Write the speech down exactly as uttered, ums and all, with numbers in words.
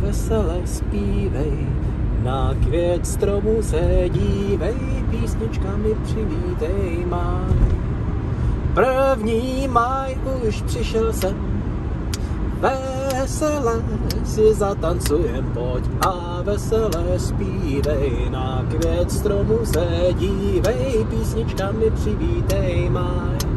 vesele zpívej, na květ stromu se dívej, písničkami přivítej máj. První máj už přišel sem, vesele si zatancujem, pojď a vesele zpívej, na květ stromu se dívej, písničkami přivítej máj.